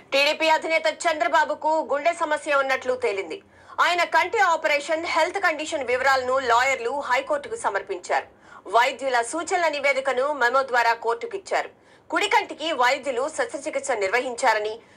TDP అధినేత చంద్రబాబుకు గుండె సమస్య ఉన్నట్లు తేలింది. ఆయన కంటి ఆపరేషన్ హెల్త్ కండిషన్ వివరాలను లాయర్లు హైకోర్టుకు సమర్పించారు. వైద్యుల సూచనల నివేదికను మెమో ద్వారా కోర్టుకు ఇచ్చారు. కుడి కంటికి వైద్యులు శస్త్రచికిత్స నిర్వహించారని,